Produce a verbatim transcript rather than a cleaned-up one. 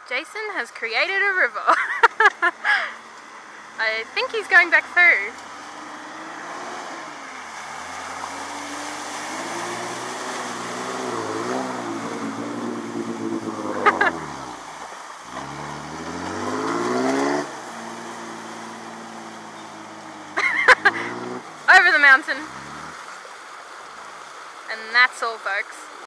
Jason has created a river. I think he's going back through. Over the mountain. And that's all, folks.